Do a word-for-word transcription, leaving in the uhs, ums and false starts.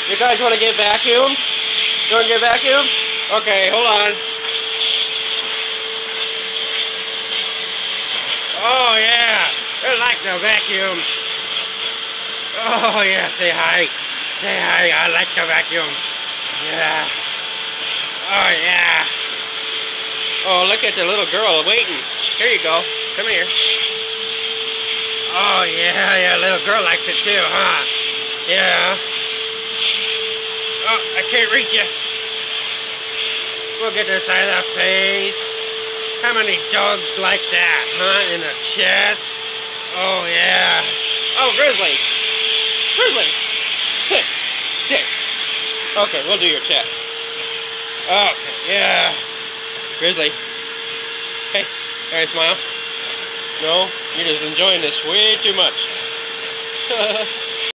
You guys want to get vacuumed? You want to get vacuumed? Okay, hold on. Oh yeah, they like the vacuum. Oh yeah, say hi. Say hi, I like the vacuum. Yeah. Oh yeah. Oh, look at the little girl waiting. Here you go. Come here. Oh yeah, yeah, little girl likes it too, huh? Yeah. Oh, I can't reach you. We'll get this side of the face. How many dogs like that, huh? In the chest. Oh yeah. Oh, Grizzly. Grizzly. Sit. Sit. Okay, we'll do your chest. Okay, yeah. Grizzly. Hey, alright, smile. No, you're just enjoying this way too much.